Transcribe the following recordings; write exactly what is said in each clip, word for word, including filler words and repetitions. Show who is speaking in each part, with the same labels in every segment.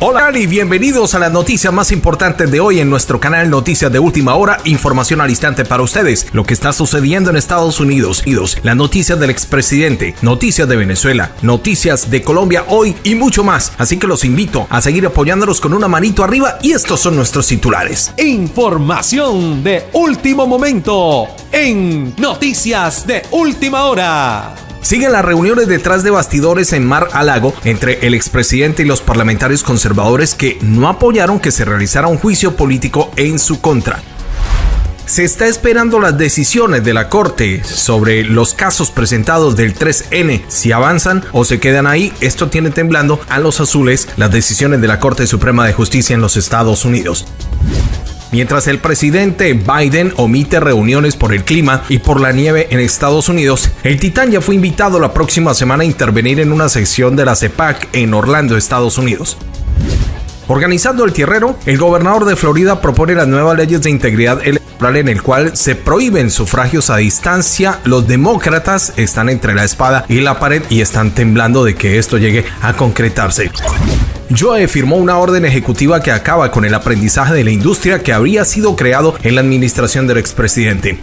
Speaker 1: Hola y bienvenidos a las noticias más importantes de hoy en nuestro canal Noticias de Última Hora, información al instante para ustedes, lo que está sucediendo en Estados Unidos, las noticias del expresidente, noticias de Venezuela, noticias de Colombia hoy y mucho más, así que los invito a seguir apoyándonos con una manito arriba y estos son nuestros titulares.
Speaker 2: Información de último momento en Noticias de Última Hora.
Speaker 1: Siguen las reuniones detrás de bastidores en Mar-a-Lago entre el expresidente y los parlamentarios conservadores que no apoyaron que se realizara un juicio político en su contra. Se está esperando las decisiones de la Corte sobre los casos presentados del tres ene, si avanzan o se quedan ahí. Esto tiene temblando a los azules las decisiones de la Corte Suprema de Justicia en los Estados Unidos. Mientras el presidente Biden omite reuniones por el clima y por la nieve en Estados Unidos, el Titán ya fue invitado la próxima semana a intervenir en una sesión de la CEPAC en Orlando, Estados Unidos. Organizando el tierrero, el gobernador de Florida propone las nuevas leyes de integridad electoral en el cual se prohíben sufragios a distancia. Los demócratas están entre la espada y la pared y están temblando de que esto llegue a concretarse. Joe firmó una orden ejecutiva que acaba con el aprendizaje de la industria que habría sido creado en la administración del expresidente.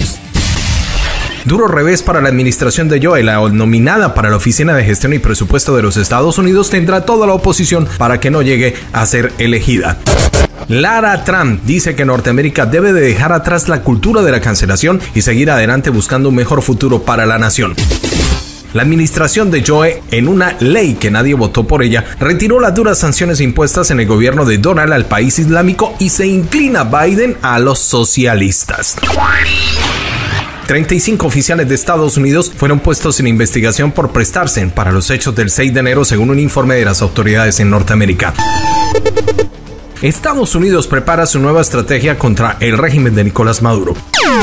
Speaker 1: Duro revés para la administración de Joe. La nominada para la Oficina de Gestión y Presupuesto de los Estados Unidos tendrá toda la oposición para que no llegue a ser elegida. Lara Trump dice que Norteamérica debe de dejar atrás la cultura de la cancelación y seguir adelante buscando un mejor futuro para la nación. La administración de Joe, en una ley que nadie votó por ella, retiró las duras sanciones impuestas en el gobierno de Donald al país islámico y se inclina Biden a los socialistas. treinta y cinco oficiales de Estados Unidos fueron puestos en investigación por prestarse para los hechos del seis de enero, según un informe de las autoridades en Norteamérica. Estados Unidos prepara su nueva estrategia contra el régimen de Nicolás Maduro.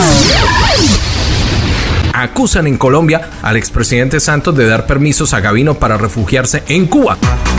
Speaker 1: Acusan en Colombia al expresidente Santos de dar permisos a Gavino para refugiarse en Cuba.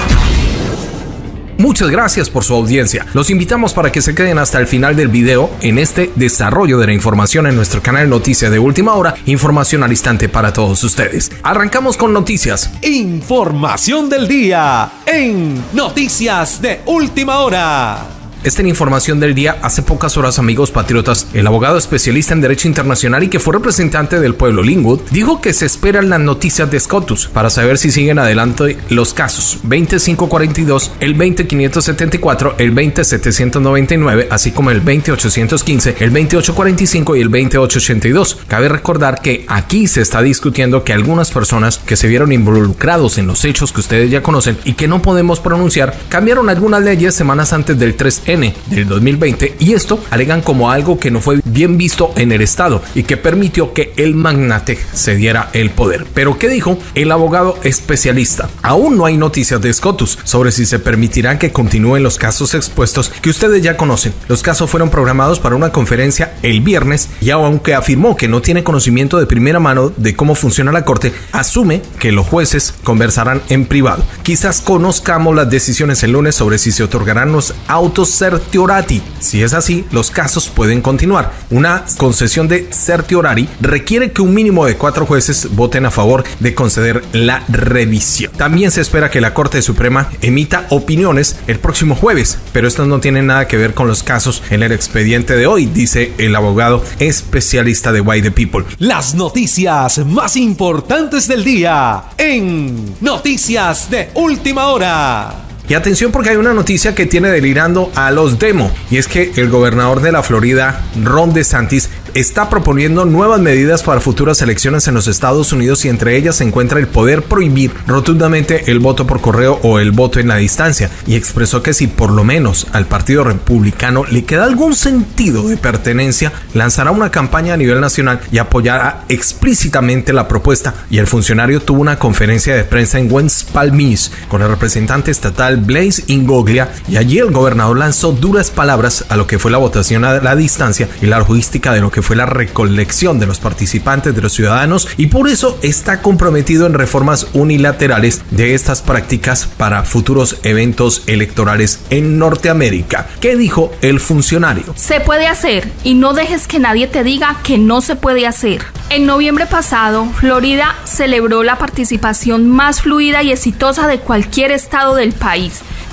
Speaker 1: Muchas gracias por su audiencia. Los invitamos para que se queden hasta el final del video en este desarrollo de la información en nuestro canal Noticias de Última Hora, información al instante para todos ustedes. Arrancamos con noticias.
Speaker 2: Información del día en Noticias de Última Hora.
Speaker 1: Esta es la información del día. Hace pocas horas, amigos patriotas, el abogado especialista en Derecho Internacional y que fue representante del pueblo Linwood, dijo que se esperan las noticias de SCOTUS para saber si siguen adelante los casos veinte mil quinientos cuarenta y dos, el veinte mil quinientos setenta y cuatro, el veinte mil setecientos noventa y nueve, así como el veinte mil ochocientos quince, el veinte mil ochocientos cuarenta y cinco y el veinte mil ochocientos ochenta y dos. Cabe recordar que aquí se está discutiendo que algunas personas que se vieron involucrados en los hechos que ustedes ya conocen y que no podemos pronunciar, cambiaron algunas leyes semanas antes del tres ene del dos mil veinte y esto alegan como algo que no fue bien visto en el estado y que permitió que el magnate se diera el poder. Pero ¿qué dijo el abogado especialista? Aún no hay noticias de SCOTUS sobre si se permitirán que continúen los casos expuestos que ustedes ya conocen. Los casos fueron programados para una conferencia el viernes y aunque afirmó que no tiene conocimiento de primera mano de cómo funciona la corte, asume que los jueces conversarán en privado. Quizás conozcamos las decisiones el lunes sobre si se otorgarán los autos certiorari. Si es así, los casos pueden continuar. Una concesión de certiorari requiere que un mínimo de cuatro jueces voten a favor de conceder la revisión. También se espera que la Corte Suprema emita opiniones el próximo jueves, pero esto no tiene nada que ver con los casos en el expediente de hoy, dice el abogado especialista de Why the People.
Speaker 2: Las noticias más importantes del día en Noticias de Última Hora.
Speaker 1: Y atención porque hay una noticia que tiene delirando a los demo, y es que el gobernador de la Florida, Ron DeSantis, está proponiendo nuevas medidas para futuras elecciones en los Estados Unidos y entre ellas se encuentra el poder prohibir rotundamente el voto por correo o el voto en la distancia, y expresó que si por lo menos al Partido Republicano le queda algún sentido de pertenencia, lanzará una campaña a nivel nacional y apoyará explícitamente la propuesta. Y el funcionario tuvo una conferencia de prensa en West Palm Beach con el representante estatal Blaise Ingoglia y allí el gobernador lanzó duras palabras a lo que fue la votación a la distancia y la logística de lo que fue la recolección de los participantes, de los ciudadanos, y por eso está comprometido en reformas unilaterales de estas prácticas para futuros eventos electorales en Norteamérica. ¿Qué dijo el funcionario?
Speaker 3: Se puede hacer y no dejes que nadie te diga que no se puede hacer. En noviembre pasado, Florida celebró la participación más fluida y exitosa de cualquier estado del país.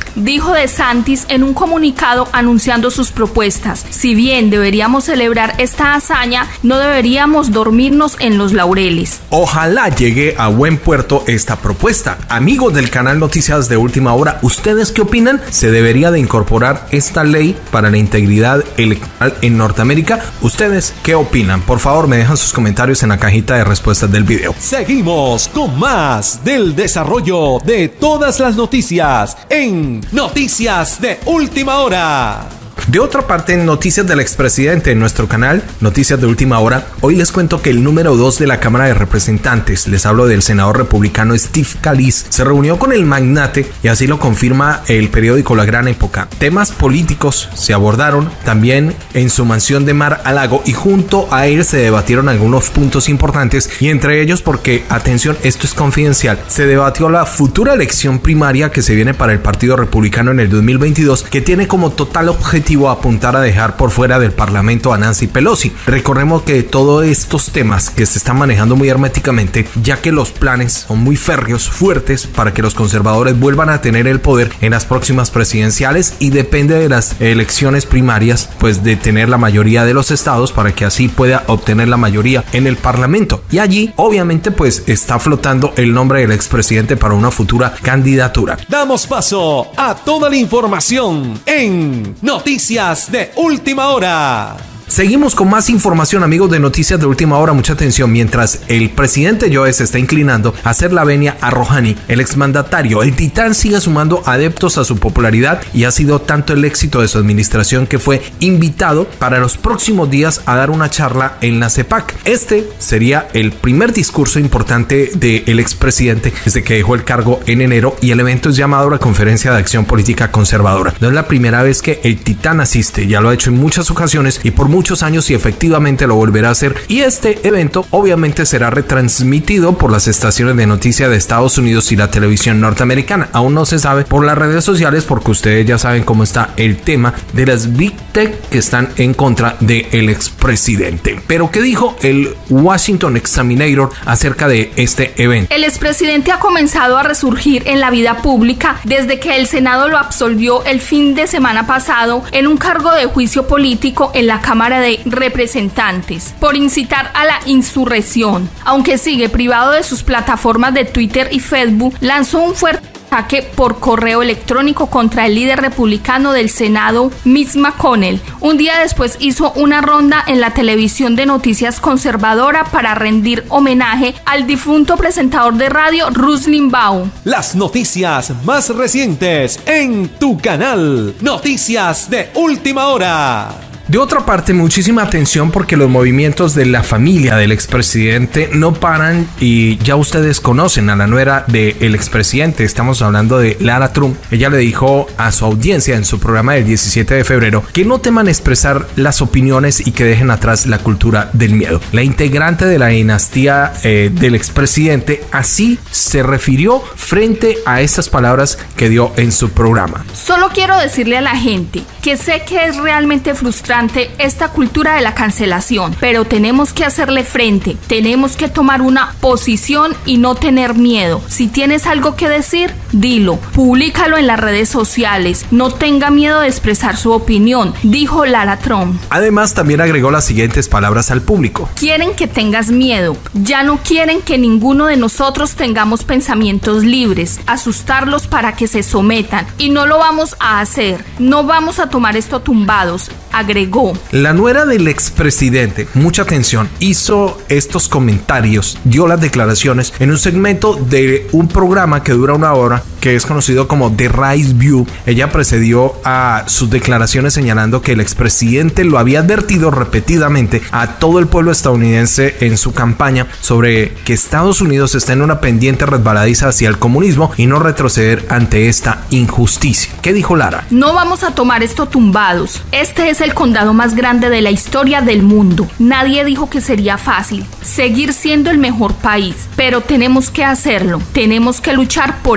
Speaker 3: dijo DeSantis en un comunicado anunciando sus propuestas. Si bien deberíamos celebrar esta hazaña, no deberíamos dormirnos en los laureles.
Speaker 1: Ojalá llegue a buen puerto esta propuesta. Amigos del canal Noticias de Última Hora, ¿ustedes qué opinan? ¿Se debería de incorporar esta ley para la integridad electoral en Norteamérica? ¿Ustedes qué opinan? Por favor, me dejan sus comentarios en la cajita de respuestas del video.
Speaker 2: Seguimos con más del desarrollo de todas las noticias en Noticias de Última Hora.
Speaker 1: De otra parte, en noticias del expresidente en nuestro canal, Noticias de Última Hora, hoy les cuento que el número dos de la Cámara de Representantes, les hablo del senador republicano Steve Scalise, se reunió con el magnate y así lo confirma el periódico La Gran Época. Temas políticos se abordaron también en su mansión de Mar-a-Lago y junto a él se debatieron algunos puntos importantes y entre ellos, porque, atención, esto es confidencial, se debatió la futura elección primaria que se viene para el Partido Republicano en el dos mil veintidós, que tiene como total objetivo apuntar a dejar por fuera del Parlamento a Nancy Pelosi. Recordemos que todos estos temas que se están manejando muy herméticamente, ya que los planes son muy férreos, fuertes, para que los conservadores vuelvan a tener el poder en las próximas presidenciales, y depende de las elecciones primarias, pues de tener la mayoría de los estados para que así pueda obtener la mayoría en el Parlamento. Y allí, obviamente, pues está flotando el nombre del expresidente para una futura candidatura.
Speaker 2: Damos paso a toda la información en Noticias de Última Hora.
Speaker 1: Seguimos con más información, amigos de Noticias de Última Hora. Mucha atención. Mientras el presidente Joe se está inclinando a hacer la venia a Rouhani, el exmandatario, el titán, sigue sumando adeptos a su popularidad y ha sido tanto el éxito de su administración que fue invitado para los próximos días a dar una charla en la CEPAC. Este sería el primer discurso importante del expresidente desde que dejó el cargo en enero, y el evento es llamado la Conferencia de Acción Política Conservadora. No es la primera vez que el titán asiste, ya lo ha hecho en muchas ocasiones y por muchos años, y efectivamente lo volverá a hacer, y este evento obviamente será retransmitido por las estaciones de noticias de Estados Unidos y la televisión norteamericana. Aún no se sabe por las redes sociales, porque ustedes ya saben cómo está el tema de las Big Tech que están en contra del expresidente. Pero ¿qué dijo el Washington Examiner acerca de este evento?
Speaker 3: El expresidente ha comenzado a resurgir en la vida pública desde que el Senado lo absolvió el fin de semana pasado en un cargo de juicio político en la Cámara de Representantes por incitar a la insurrección. Aunque sigue privado de sus plataformas de Twitter y Facebook, lanzó un fuerte ataque por correo electrónico contra el líder republicano del Senado, Mitch McConnell. Un día después hizo una ronda en la televisión de noticias conservadora para rendir homenaje al difunto presentador de radio Rush Limbaugh.
Speaker 2: Las noticias más recientes en tu canal Noticias de Última Hora.
Speaker 1: De otra parte, muchísima atención, porque los movimientos de la familia del expresidente no paran y ya ustedes conocen a la nuera del expresidente. Estamos hablando de Lara Trump. Ella le dijo a su audiencia en su programa del diecisiete de febrero que no teman expresar las opiniones y que dejen atrás la cultura del miedo. La integrante de la dinastía eh, del expresidente así se refirió frente a estas palabras que dio en su programa.
Speaker 3: Solo quiero decirle a la gente que sé que es realmente frustrante esta cultura de la cancelación, pero tenemos que hacerle frente, tenemos que tomar una posición y no tener miedo. Si tienes algo que decir, dilo, públicalo en las redes sociales, no tenga miedo de expresar su opinión, dijo Lara Trump.
Speaker 1: Además, también agregó las siguientes palabras al público:
Speaker 3: quieren que tengas miedo, ya no quieren que ninguno de nosotros tengamos pensamientos libres, asustarlos para que se sometan, y no lo vamos a hacer, no vamos a tomar esto tumbados, agregó.
Speaker 1: La nuera del expresidente, mucha atención, hizo estos comentarios, dio las declaraciones en un segmento de un programa que dura una hora, que es conocido como The Rise View. Ella precedió a sus declaraciones señalando que el expresidente lo había advertido repetidamente a todo el pueblo estadounidense en su campaña sobre que Estados Unidos está en una pendiente resbaladiza hacia el comunismo y no retroceder ante esta injusticia. ¿Qué dijo Lara?
Speaker 3: No vamos a tomar esto tumbados. Este es el condado más grande de la historia del mundo. Nadie dijo que sería fácil seguir siendo el mejor país, pero tenemos que hacerlo, tenemos que luchar por ello.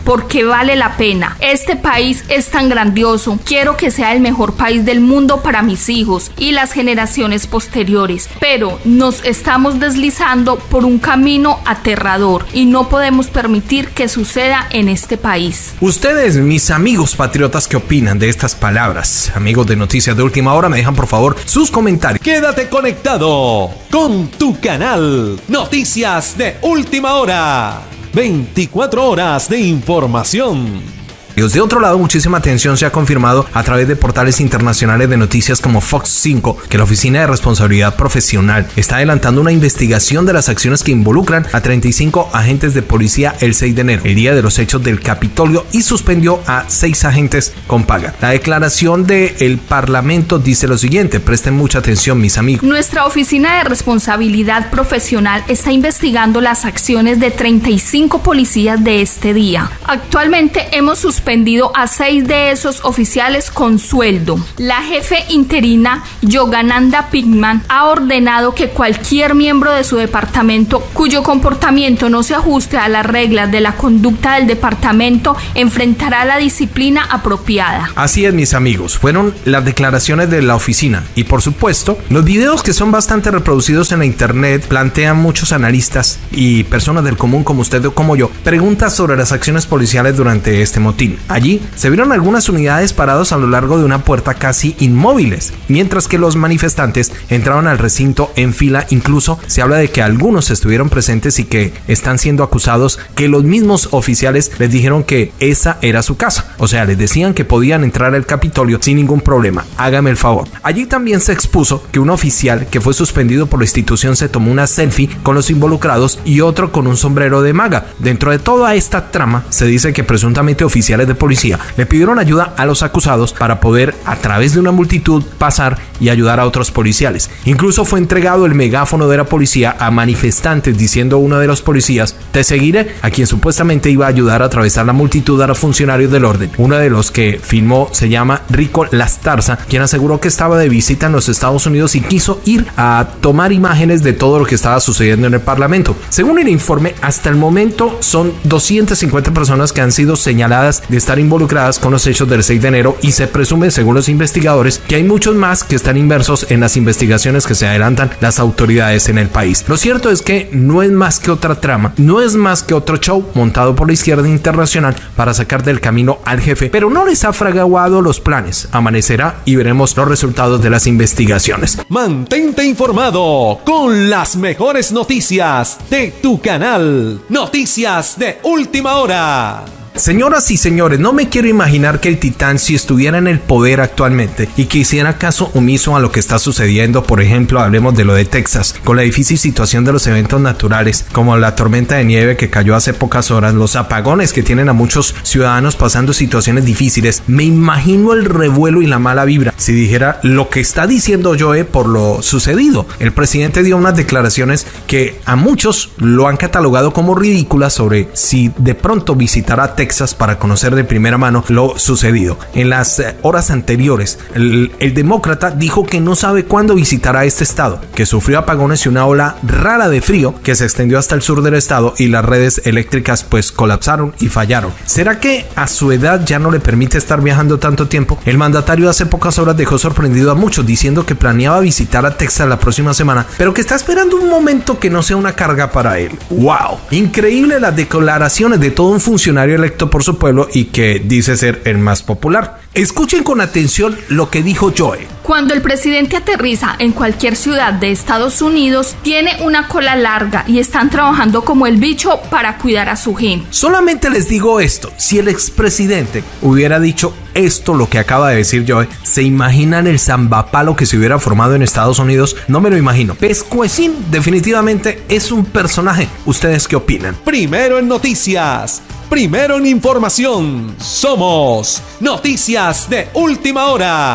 Speaker 3: porque vale la pena. Este país es tan grandioso. Quiero que sea el mejor país del mundo para mis hijos y las generaciones posteriores, pero nos estamos deslizando por un camino aterrador y no podemos permitir que suceda en este país.
Speaker 1: Ustedes, mis amigos patriotas, ¿qué opinan de estas palabras? Amigos de Noticias de Última Hora, me dejan por favor sus comentarios.
Speaker 2: Quédate conectado con tu canal Noticias de Última Hora. veinticuatro horas de información.
Speaker 1: De otro lado, muchísima atención se ha confirmado a través de portales internacionales de noticias como Fox cinco que la Oficina de Responsabilidad Profesional está adelantando una investigación de las acciones que involucran a treinta y cinco agentes de policía el seis de enero, el día de los hechos del Capitolio, y suspendió a seis agentes con paga. La declaración del Parlamento dice lo siguiente, presten mucha atención, mis amigos.
Speaker 3: Nuestra Oficina de Responsabilidad Profesional está investigando las acciones de treinta y cinco policías de este día. Actualmente hemos suspendido suspendido a seis de esos oficiales con sueldo. La jefe interina Yogananda Pittman ha ordenado que cualquier miembro de su departamento cuyo comportamiento no se ajuste a las reglas de la conducta del departamento enfrentará la disciplina apropiada.
Speaker 1: Así es, mis amigos, fueron las declaraciones de la oficina y por supuesto los videos que son bastante reproducidos en la internet plantean muchos analistas y personas del común como usted o como yo preguntas sobre las acciones policiales durante este motín. Allí se vieron algunas unidades parados a lo largo de una puerta casi inmóviles, mientras que los manifestantes entraban al recinto en fila. Incluso se habla de que algunos estuvieron presentes y que están siendo acusados que los mismos oficiales les dijeron que esa era su casa, o sea, les decían que podían entrar al Capitolio sin ningún problema, hágame el favor. Allí también se expuso que un oficial que fue suspendido por la institución se tomó una selfie con los involucrados y otro con un sombrero de maga. Dentro de toda esta trama se dice que presuntamente oficiales de policía le pidieron ayuda a los acusados para poder a través de una multitud pasar y ayudar a otros policiales. Incluso fue entregado el megáfono de la policía a manifestantes diciendo uno de los policías: te seguiré, a quien supuestamente iba a ayudar a atravesar la multitud a los funcionarios del orden. Uno de los que filmó se llama Rico Lastarza, quien aseguró que estaba de visita en los Estados Unidos y quiso ir a tomar imágenes de todo lo que estaba sucediendo en el Parlamento. Según el informe, hasta el momento son doscientas cincuenta personas que han sido señaladas de estar involucradas con los hechos del seis de enero y se presume, según los investigadores, que hay muchos más que están inmersos en las investigaciones que se adelantan las autoridades en el país. Lo cierto es que no es más que otra trama, no es más que otro show montado por la izquierda internacional para sacar del camino al jefe, pero no les ha fraguado los planes. Amanecerá y veremos los resultados de las investigaciones.
Speaker 2: Mantente informado con las mejores noticias de tu canal Noticias de Última Hora.
Speaker 1: Señoras y señores, no me quiero imaginar que el titán, si estuviera en el poder actualmente y que hiciera caso omiso a lo que está sucediendo, por ejemplo, hablemos de lo de Texas, con la difícil situación de los eventos naturales, como la tormenta de nieve que cayó hace pocas horas, los apagones que tienen a muchos ciudadanos pasando situaciones difíciles. Me imagino el revuelo y la mala vibra si dijera lo que está diciendo Joe por lo sucedido. El presidente dio unas declaraciones que a muchos lo han catalogado como ridículas sobre si de pronto visitara Texas para conocer de primera mano lo sucedido. En las horas anteriores, el, el demócrata dijo que no sabe cuándo visitará este estado, que sufrió apagones y una ola rara de frío que se extendió hasta el sur del estado y las redes eléctricas pues colapsaron y fallaron. ¿Será que a su edad ya no le permite estar viajando tanto tiempo? El mandatario hace pocas horas dejó sorprendido a muchos diciendo que planeaba visitar a Texas la próxima semana, pero que está esperando un momento que no sea una carga para él. ¡Wow! Increíble las declaraciones de todo un funcionario electo por su pueblo y que dice ser el más popular. Escuchen con atención lo que dijo Joe.
Speaker 3: Cuando el presidente aterriza en cualquier ciudad de Estados Unidos, tiene una cola larga y están trabajando como el bicho para cuidar a su gente.
Speaker 1: Solamente les digo esto, si el expresidente hubiera dicho esto, lo que acaba de decir Joe, ¿se imaginan el zambapalo que se hubiera formado en Estados Unidos? No me lo imagino. Pescuecín definitivamente es un personaje. ¿Ustedes qué opinan?
Speaker 2: Primero en noticias, primero en información. Somos Noticias de Última Hora.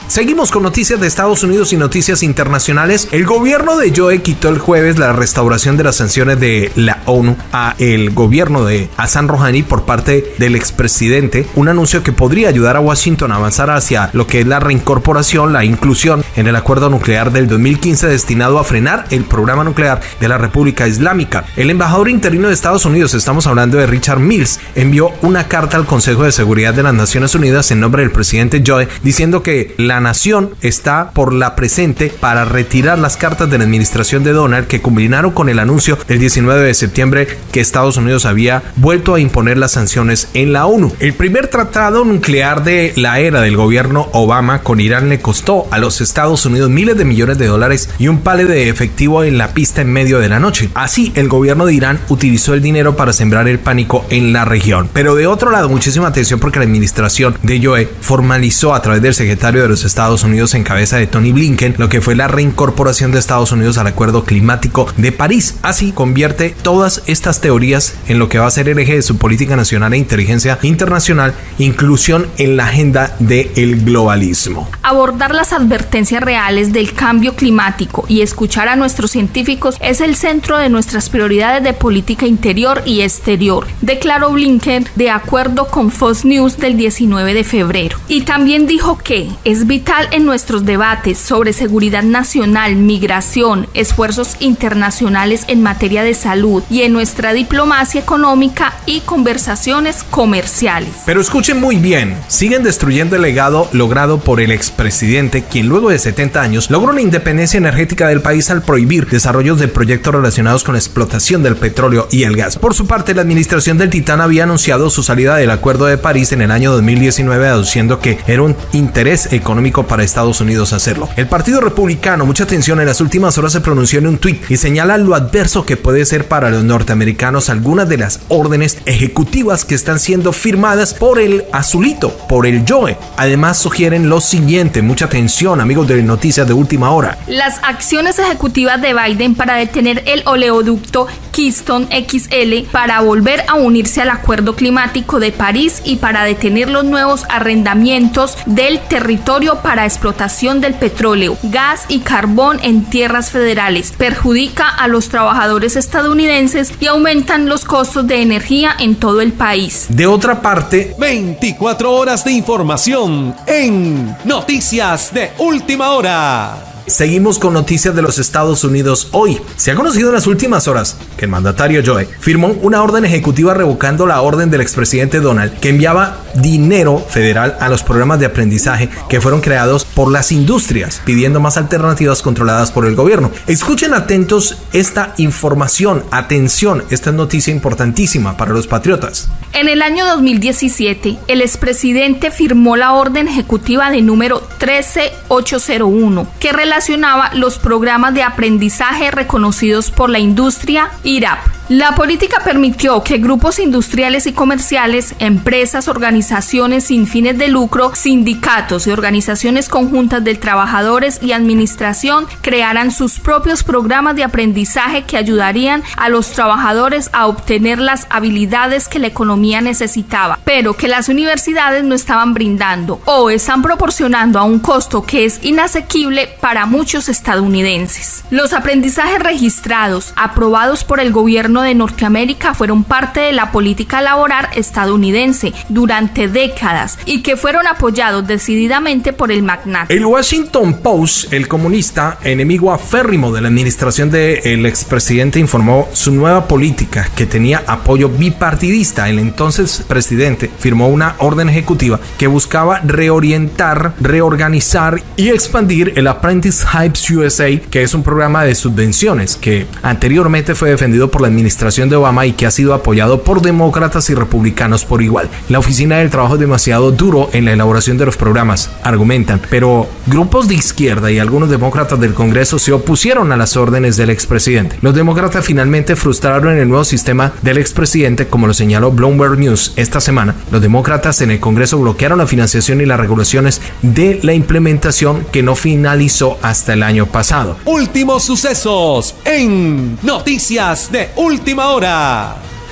Speaker 1: Seguimos con noticias de Estados Unidos y noticias internacionales. El gobierno de Joe quitó el jueves la restauración de las sanciones de la ONU a el gobierno de Hassan Rouhani por parte del expresidente, un anuncio que podría ayudar a Washington a avanzar hacia lo que es la reincorporación, la inclusión en el acuerdo nuclear del dos mil quince destinado a frenar el programa nuclear de la República Islámica. El embajador interino de Estados Unidos, estamos hablando de Richard Mills, envió una carta al Consejo de Seguridad de las Naciones Unidas en nombre del presidente Joe diciendo que la nación está por la presente para retirar las cartas de la administración de Donald que culminaron con el anuncio del diecinueve de septiembre que Estados Unidos había vuelto a imponer las sanciones en la ONU. El primer tratado nuclear de la era del gobierno Obama con Irán le costó a los Estados Unidos miles de millones de dólares y un pale de efectivo en la pista en medio de la noche. Así, el gobierno de Irán utilizó el dinero para sembrar el pánico en la región. Pero de otro lado, muchísima atención porque la administración de Joe formalizó a través del secretario de los Estados Unidos en cabeza de Tony Blinken lo que fue la reincorporación de Estados Unidos al Acuerdo Climático de París. Así, convierte todas estas teorías en lo que va a ser el eje de su política nacional e inteligencia internacional, inclusión en la agenda del globalismo.
Speaker 3: Abordar las advertencias reales del cambio climático y escuchar a nuestros científicos es el centro de nuestras prioridades de política interior y exterior, declaró Blinken de acuerdo con Fox News del diecinueve de febrero. Y también dijo que es vital en nuestros debates sobre seguridad nacional, migración, esfuerzos internacionales en materia de salud y en nuestra diplomacia económica y conversaciones comerciales.
Speaker 1: Pero escuchen muy bien, siguen destruyendo el legado logrado por el expresidente, quien luego de setenta años logró la independencia energética del país al prohibir desarrollos de proyectos relacionados con la explotación del petróleo y el gas. Por su parte, la administración del Titán había anunciado su salida del Acuerdo de París en el año dos mil diecinueve, aduciendo que era un interés económico para Estados Unidos hacerlo. El Partido Republicano, mucha atención, en las últimas horas se pronunció en un tuit y señala lo adverso que puede ser para los norteamericanos algunas de las órdenes ejecutivas que están siendo firmadas por el azulito, por el Joe. Además sugieren lo siguiente, mucha atención amigos de Noticias de Última Hora.
Speaker 3: Las acciones ejecutivas de Biden para detener el oleoducto Keystone X L, para volver a unirse al Acuerdo Climático de París y para detener los nuevos arrendamientos del territorio para explotación del petróleo, gas y carbón en tierras federales, perjudica a los trabajadores estadounidenses y aumentan los costos de energía en todo el país.
Speaker 1: De otra parte,
Speaker 2: veinticuatro horas de información en Noticias de Última Hora.
Speaker 1: Seguimos con noticias de los Estados Unidos hoy. Se ha conocido en las últimas horas que el mandatario Joe firmó una orden ejecutiva revocando la orden del expresidente Donald que enviaba dinero federal a los programas de aprendizaje que fueron creados por las industrias, pidiendo más alternativas controladas por el gobierno. Escuchen atentos esta información. Atención, esta es noticia importantísima para los patriotas.
Speaker 3: En el año dos mil diecisiete, el expresidente firmó la orden ejecutiva de número trece mil ochocientos uno, que relacionaba los programas de aprendizaje reconocidos por la industria I R A P. La política permitió que grupos industriales y comerciales, empresas, organizaciones sin fines de lucro, sindicatos y organizaciones conjuntas de trabajadores y administración crearan sus propios programas de aprendizaje que ayudarían a los trabajadores a obtener las habilidades que la economía necesitaba, pero que las universidades no estaban brindando o están proporcionando a un costo que es inasequible para muchos estadounidenses. Los aprendizajes registrados, aprobados por el gobierno de Norteamérica, fueron parte de la política laboral estadounidense durante décadas y que fueron apoyados decididamente por el magnate.
Speaker 1: El Washington Post, el comunista, enemigo aférrimo de la administración del expresidente, informó su nueva política que tenía apoyo bipartidista. El entonces presidente firmó una orden ejecutiva que buscaba reorientar, reorganizar y expandir el Apprenticeship U S A, que es un programa de subvenciones que anteriormente fue defendido por la administración de Obama y que ha sido apoyado por demócratas y republicanos por igual. La oficina del trabajo es demasiado duro en la elaboración de los programas, argumentan, pero grupos de izquierda y algunos demócratas del Congreso se opusieron a las órdenes del expresidente. Los demócratas finalmente frustraron el nuevo sistema del expresidente, como lo señaló Bloomberg News esta semana. Los demócratas en el Congreso bloquearon la financiación y las regulaciones de la implementación que no finalizó hasta el año pasado.
Speaker 2: Últimos sucesos en Noticias de Última Hora.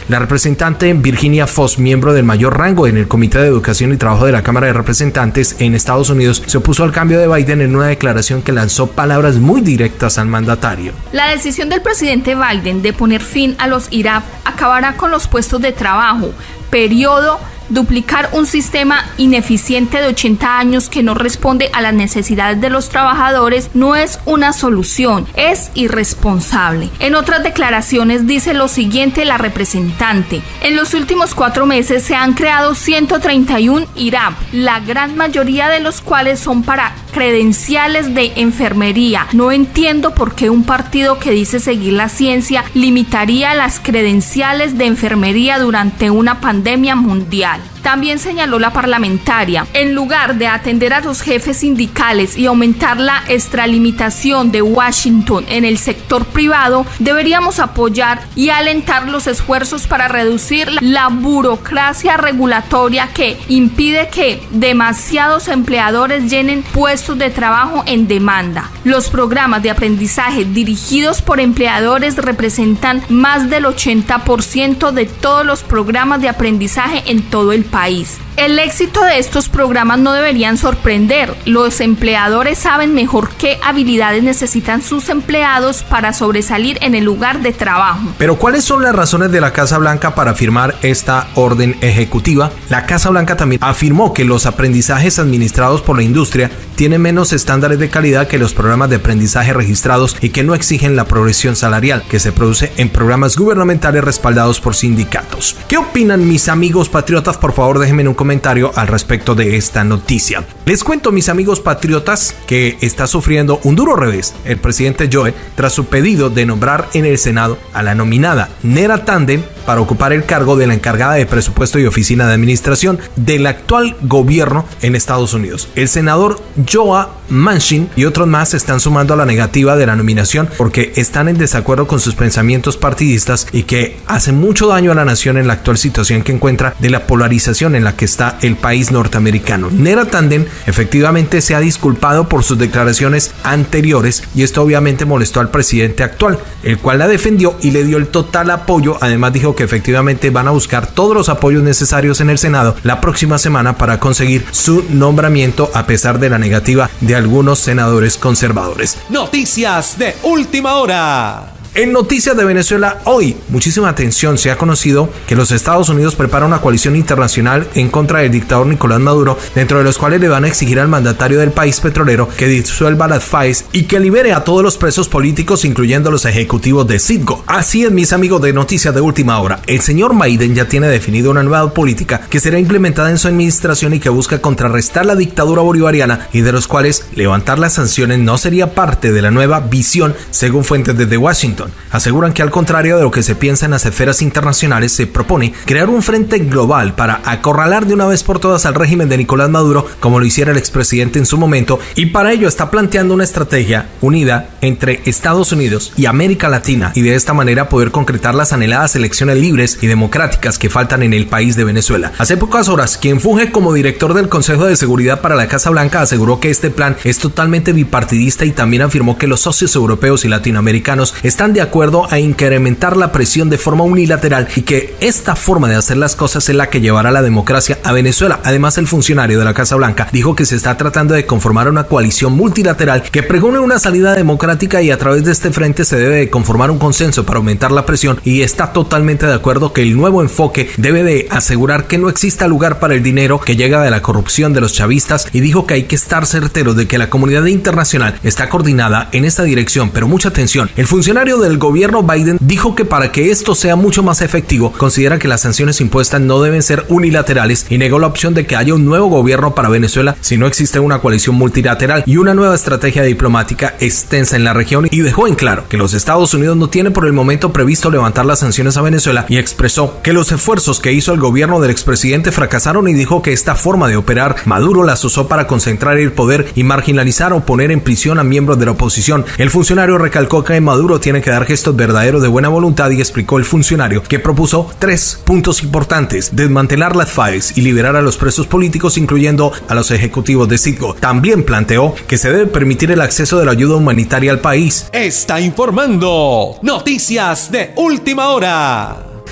Speaker 1: La representante Virginia Foss, miembro del mayor rango en el Comité de Educación y Trabajo de la Cámara de Representantes en Estados Unidos, se opuso al cambio de Biden en una declaración que lanzó palabras muy directas al mandatario.
Speaker 3: La decisión del presidente Biden de poner fin a los I R A P acabará con los puestos de trabajo, periodo, duplicar un sistema ineficiente de ochenta años que no responde a las necesidades de los trabajadores no es una solución, es irresponsable. En otras declaraciones dice lo siguiente la representante: en los últimos cuatro meses se han creado ciento treinta y uno I R A P, la gran mayoría de los cuales son para credenciales de enfermería. No entiendo por qué un partido que dice seguir la ciencia limitaría las credenciales de enfermería durante una pandemia mundial. También señaló la parlamentaria, en lugar de atender a los jefes sindicales y aumentar la extralimitación de Washington en el sector privado, deberíamos apoyar y alentar los esfuerzos para reducir la burocracia regulatoria que impide que demasiados empleadores llenen puestos de trabajo en demanda. Los programas de aprendizaje dirigidos por empleadores representan más del ochenta por ciento de todos los programas de aprendizaje en todo el país. país. El éxito de estos programas no deberían sorprender. Los empleadores saben mejor qué habilidades necesitan sus empleados para sobresalir en el lugar de trabajo.
Speaker 1: Pero ¿cuáles son las razones de la Casa Blanca para firmar esta orden ejecutiva? La Casa Blanca también afirmó que los aprendizajes administrados por la industria tienen menos estándares de calidad que los programas de aprendizaje registrados y que no exigen la progresión salarial que se produce en programas gubernamentales respaldados por sindicatos. ¿Qué opinan mis amigos patriotas? Por favor, déjenme un comentario al respecto de esta noticia. Les cuento, mis amigos patriotas, que está sufriendo un duro revés el presidente Joe tras su pedido de nombrar en el Senado a la nominada Neera Tanden para ocupar el cargo de la encargada de presupuesto y oficina de administración del actual gobierno en Estados Unidos. El senador Joe Manchin y otros más se están sumando a la negativa de la nominación porque están en desacuerdo con sus pensamientos partidistas y que hacen mucho daño a la nación en la actual situación que encuentra de la polarización en la que está el país norteamericano. Neera Tanden efectivamente se ha disculpado por sus declaraciones anteriores y esto obviamente molestó al presidente actual, el cual la defendió y le dio el total apoyo. Además dijo que efectivamente van a buscar todos los apoyos necesarios en el Senado la próxima semana para conseguir su nombramiento a pesar de la negativa de algunos senadores conservadores.
Speaker 2: Noticias de última hora.
Speaker 1: En noticias de Venezuela hoy, muchísima atención, se ha conocido que los Estados Unidos preparan una coalición internacional en contra del dictador Nicolás Maduro, dentro de los cuales le van a exigir al mandatario del país petrolero que disuelva las F A E S y que libere a todos los presos políticos, incluyendo los ejecutivos de Citgo. Así es, mis amigos de noticias de última hora, el señor Biden ya tiene definido una nueva política que será implementada en su administración y que busca contrarrestar la dictadura bolivariana y de los cuales levantar las sanciones no sería parte de la nueva visión, según fuentes desde Washington. Aseguran que al contrario de lo que se piensa en las esferas internacionales, se propone crear un frente global para acorralar de una vez por todas al régimen de Nicolás Maduro, como lo hiciera el expresidente en su momento, y para ello está planteando una estrategia unida entre Estados Unidos y América Latina y de esta manera poder concretar las anheladas elecciones libres y democráticas que faltan en el país de Venezuela. Hace pocas horas, quien funge como director del Consejo de Seguridad para la Casa Blanca aseguró que este plan es totalmente bipartidista y también afirmó que los socios europeos y latinoamericanos están de acuerdo a incrementar la presión de forma unilateral y que esta forma de hacer las cosas es la que llevará la democracia a Venezuela. Además, el funcionario de la Casa Blanca dijo que se está tratando de conformar una coalición multilateral que pregone una salida democrática y a través de este frente se debe de conformar un consenso para aumentar la presión, y está totalmente de acuerdo que el nuevo enfoque debe de asegurar que no exista lugar para el dinero que llega de la corrupción de los chavistas, y dijo que hay que estar certeros de que la comunidad internacional está coordinada en esta dirección. Pero mucha atención, el funcionario del gobierno Biden dijo que para que esto sea mucho más efectivo, considera que las sanciones impuestas no deben ser unilaterales y negó la opción de que haya un nuevo gobierno para Venezuela si no existe una coalición multilateral y una nueva estrategia diplomática extensa en la región, y dejó en claro que los Estados Unidos no tienen por el momento previsto levantar las sanciones a Venezuela, y expresó que los esfuerzos que hizo el gobierno del expresidente fracasaron y dijo que esta forma de operar Maduro las usó para concentrar el poder y marginalizar o poner en prisión a miembros de la oposición. El funcionario recalcó que Maduro tiene que dar gestos verdaderos de buena voluntad y explicó el funcionario que propuso tres puntos importantes: desmantelar las F A E S y liberar a los presos políticos, incluyendo a los ejecutivos de Citgo. También planteó que se debe permitir el acceso de la ayuda humanitaria al país.
Speaker 2: Está informando Noticias de última hora.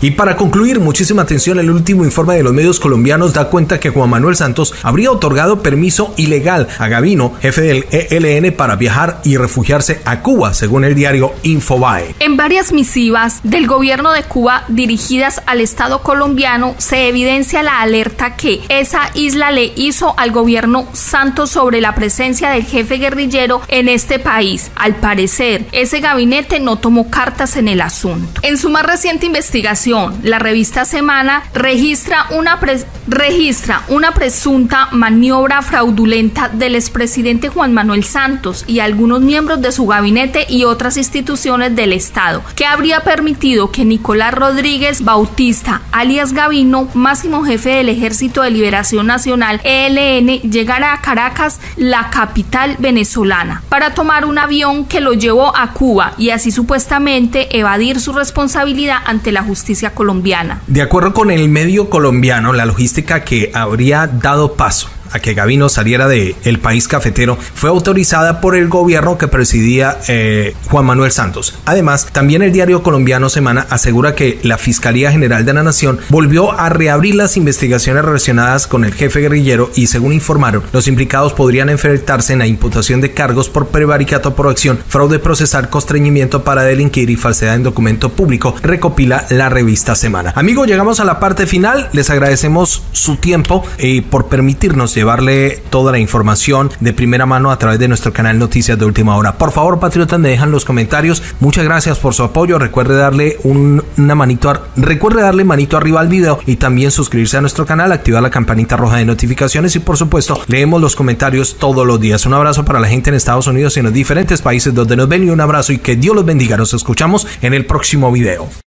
Speaker 1: Y para concluir, muchísima atención, el último informe de los medios colombianos da cuenta que Juan Manuel Santos habría otorgado permiso ilegal a Gavino, jefe del E L N, para viajar y refugiarse a Cuba, según el diario Infobae.
Speaker 3: En varias misivas del gobierno de Cuba dirigidas al Estado colombiano se evidencia la alerta que esa isla le hizo al gobierno Santos sobre la presencia del jefe guerrillero en este país. Al parecer, ese gabinete no tomó cartas en el asunto. En su más reciente investigación, la revista Semana registra una, pre registra una presunta maniobra fraudulenta del expresidente Juan Manuel Santos y algunos miembros de su gabinete y otras instituciones del Estado, que habría permitido que Nicolás Rodríguez Bautista, alias Gavino, máximo jefe del Ejército de Liberación Nacional E L N, llegara a Caracas, la capital venezolana, para tomar un avión que lo llevó a Cuba y así supuestamente evadir su responsabilidad ante la justicia colombiana.
Speaker 1: De acuerdo con el medio colombiano, la logística que habría dado paso a que Gavino saliera del país cafetero fue autorizada por el gobierno que presidía eh, Juan Manuel Santos. Además, también el diario colombiano Semana asegura que la Fiscalía General de la Nación volvió a reabrir las investigaciones relacionadas con el jefe guerrillero y, según informaron, los implicados podrían enfrentarse en la imputación de cargos por prevaricato por acción, fraude procesal, constreñimiento para delinquir y falsedad en documento público, recopila la revista Semana. Amigos, llegamos a la parte final. Les agradecemos su tiempo eh, por permitirnos llevarle toda la información de primera mano a través de nuestro canal Noticias de Última Hora. Por favor, patriotas, me dejan los comentarios. Muchas gracias por su apoyo. Recuerde darle un, una manito a, recuerde darle manito arriba al video y también suscribirse a nuestro canal, activar la campanita roja de notificaciones y, por supuesto, leemos los comentarios todos los días. Un abrazo para la gente en Estados Unidos y en los diferentes países donde nos ven, y un abrazo y que Dios los bendiga. Nos escuchamos en el próximo video.